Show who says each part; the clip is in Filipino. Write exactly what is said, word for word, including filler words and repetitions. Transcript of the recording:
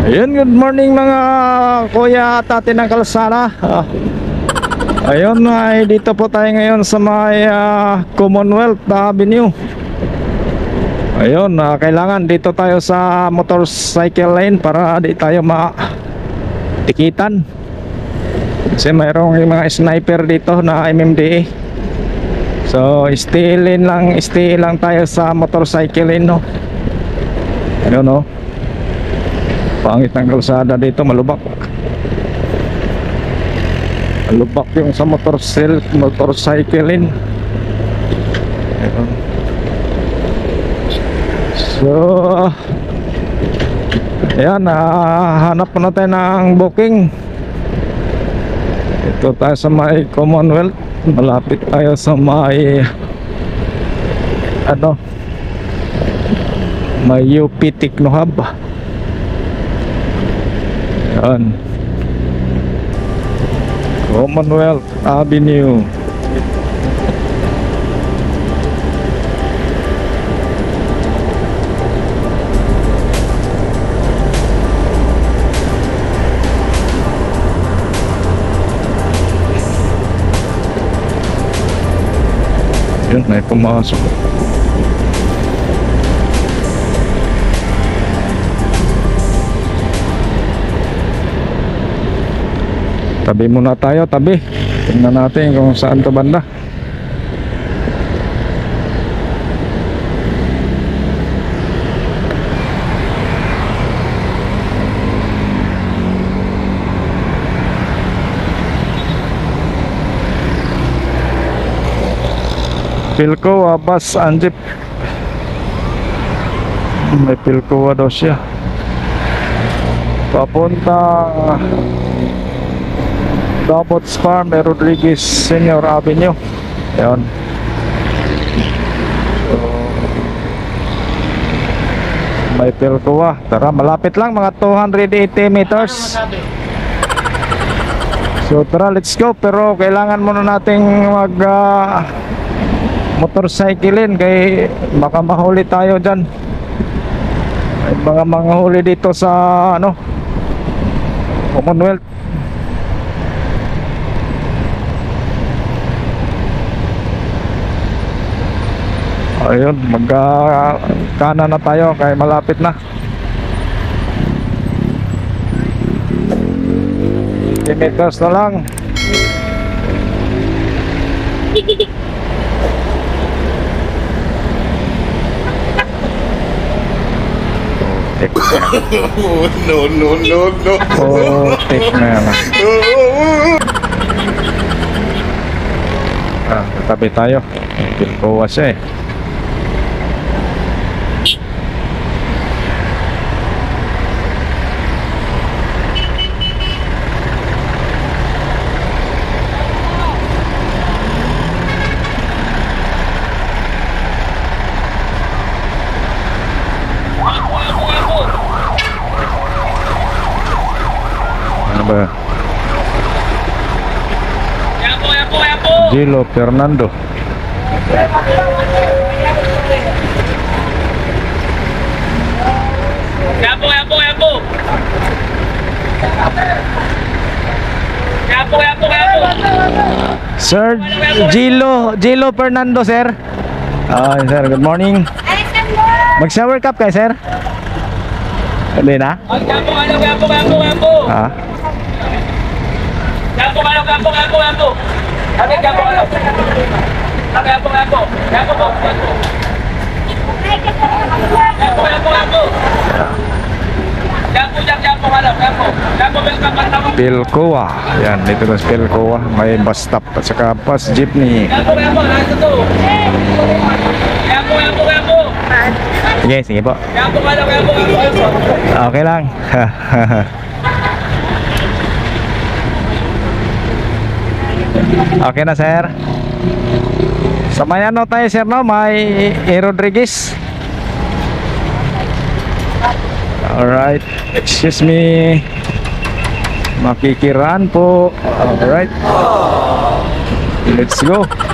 Speaker 1: Ayun, good morning mga kuya at ate ng kalsada. Ah, ayun, ay dito po tayo ngayon sa may ah, Commonwealth Avenue. Ayun, ah, kailangan dito tayo sa motorcycle lane para di tayo ma-tikitan. Kasi mayroong mga sniper dito na M M D A. So, stay lane lang, stay lang tayo sa motorcycle lane, no. Ayun, no. Pangit ng kalsada dito, malubak. Malubak yung sa motorcycle, motorcycle lane. Ayun. So, ayan, ah, hanap na tayo ng booking. Ito tayo sa may Commonwealth. Malapit tayo sa may ano, may U P Technohub. Ayan, Commonwealth Avenue. Yun, may pumasok. Tabi muna tayo, tabi. Tingnan natin kung saan to banda. Philcoa bus and jeep. May Philcoa daw siya. Papunta Dabots Farm, Rodriguez Senior Avenue. Ayan. So, may Philcoa. Tara, malapit lang, mga two hundred eighty meters. So tara, let's go. Pero kailangan muna nating mag uh, motorcyclein kay baka mahuli tayo dyan. May mga manghuli dito sa ano, Commonwealth. Ayun, magkana na tayo kay malapit na. fifty meters na lang.
Speaker 2: No, no, no, no.
Speaker 1: Oh, take na yan. Ah, tatabi tayo. Philcoa siya eh. Ba?
Speaker 3: Yapo, yapo, yapo.
Speaker 1: Gilo Fernando.
Speaker 3: Yapo, yapo, yapo. Yapo, yapo, yapo.
Speaker 1: Sir Gilo, Gilo Fernando, sir. Ah, sir, good morning. Mag-shower cup kayo, sir? Hindi na?
Speaker 3: Yapo, yapo, yapo, yapo, yapo.
Speaker 1: Ah.
Speaker 3: Yapo, yapo, yapo, yapo, yapo. Bakit yapo, yapo? Yapo, yapo, yapo. Yapo, yapo. Yapo, yapo, yapo. Yapo, yapo, yapo, yapo. Yapo, yapo,
Speaker 1: Philcoa. Yan, dito na sa Philcoa. May bus stop at saka bus jeepney.
Speaker 3: yapo, yapo, nasa to. Yapo, yapo, yapo.
Speaker 1: Sige, sige po.
Speaker 3: Yapo, yapo, yapo, yapo.
Speaker 1: Okay lang. Okay na, sir. Sa may ano tayo, sir, no? May E. Rodriguez. Alright. Excuse me. Makikiraan po. Alright. Let's go.